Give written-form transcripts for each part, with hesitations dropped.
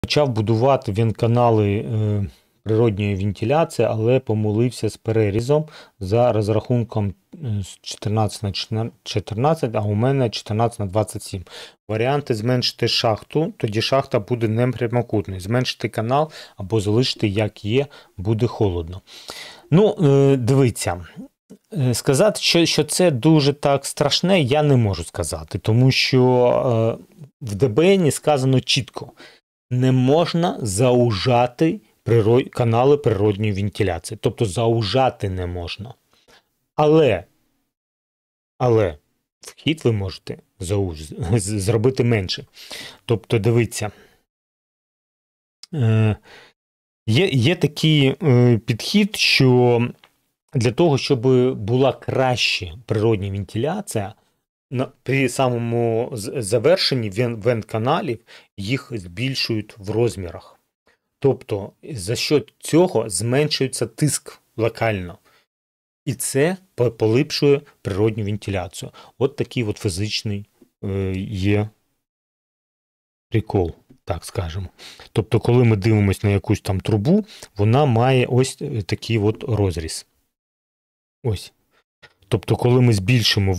Почав будувати він канали природньої вентиляції, але помилився з перерізом за розрахунком 14 на 14, а у мене 14 на 27. Варіанти зменшити шахту, тоді шахта буде непрямокутною. Зменшити канал або залишити як є, буде холодно. Ну, дивіться. Сказати, що це дуже так страшне, я не можу сказати, тому що в ДБН сказано чітко, не можна заужати канали природньої вентиляції. Тобто заужати не можна. Але вхід ви можете зробити менше. Тобто, дивіться, є такий підхід, що для того, щоб була краща природня вентиляція, при самому завершенні вент-каналів їх збільшують в розмірах. Тобто, за що цього зменшується тиск локально. І це поліпшує природню вентиляцію. От такий от фізичний є прикол, так скажемо. Тобто, коли ми дивимося на якусь там трубу, вона має ось такий от розріз. Ось. Тобто, коли ми збільшимо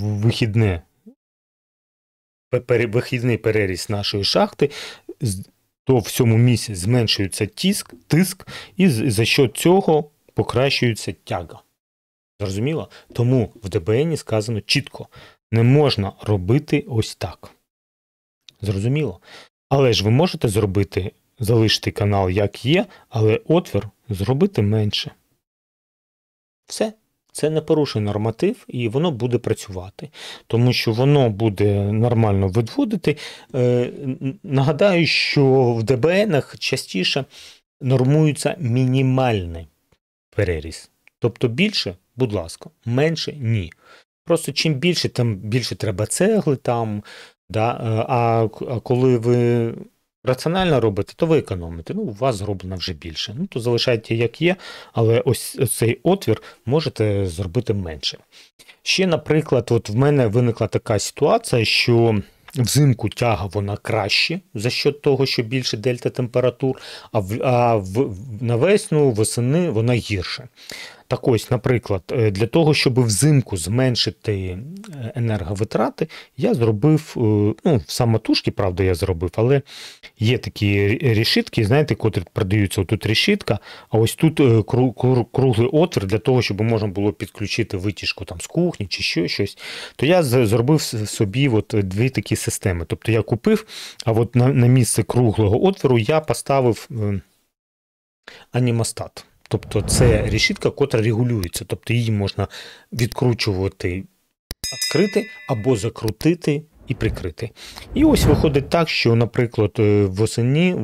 вихідний переріз нашої шахти, то в цьому місці зменшується тиск, і за що цього покращується тяга. Зрозуміло? Тому в ДБН сказано чітко, не можна робити ось так. Зрозуміло? Але ж ви можете залишити канал як є, але отвір зробити менше. Все. Це не порушує норматив, і воно буде працювати. Тому що воно буде нормально відводити. Нагадаю, що в ДБНах частіше нормується мінімальний переріз. Тобто більше, будь ласка, менше – ні. Просто чим більше, тим більше треба цегли там. Да? А коли ви раціонально робите, то ви економите. Ну, у вас зроблено вже більше. Ну, то залишайте як є, але ось цей отвір можете зробити менше. Ще, наприклад, от в мене виникла така ситуація, що взимку тяга вона краще за счет того, що більше дельта температур, а на весну, восени вона гірше. Так ось, наприклад, для того, щоб взимку зменшити енерговитрати, я зробив, ну, самотужки, правда, я зробив, але є такі решітки, знаєте, котрі продаються, отут решітка, а ось тут круглий отвір для того, щоб можна було підключити витяжку там з кухні чи щось, то я зробив собі от дві такі системи. Тобто я купив, а от на місце круглого отвору я поставив анімостат. Тобто це решітка, котра регулюється. Тобто її можна відкручувати, відкрити або закрутити і прикрити. І ось виходить так, що, наприклад, восени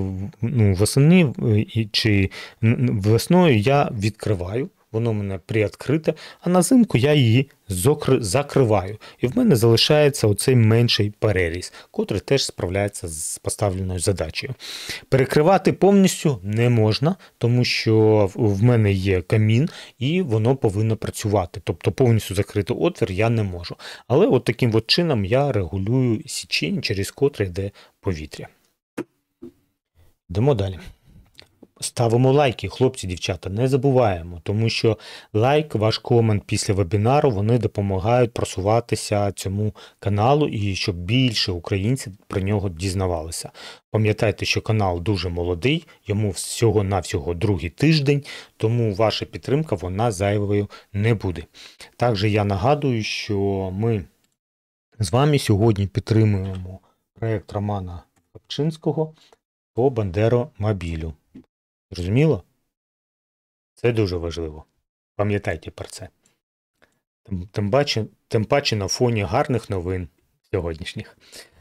чи весною я відкриваю, воно в мене приоткрите, а на зимку я її закриваю. І в мене залишається оцей менший переріз, котрий теж справляється з поставленою задачею. Перекривати повністю не можна, тому що в мене є камін, і воно повинно працювати. Тобто повністю закрити отвір я не можу. Але от таким от чином я регулюю січень, через котрий йде повітря. Йдемо далі. Ставимо лайки, хлопці, дівчата, не забуваємо, тому що лайк, ваш комент після вебінару, вони допомагають просуватися цьому каналу і щоб більше українців про нього дізнавалися. Пам'ятайте, що канал дуже молодий, йому всього-навсього другий тиждень, тому ваша підтримка, вона зайвою не буде. Також я нагадую, що ми з вами сьогодні підтримуємо проєкт Романа Копчинського по Бандеромобілю. Зрозуміло? Це дуже важливо. Пам'ятайте про це. Тим паче на фоні гарних новин сьогоднішніх.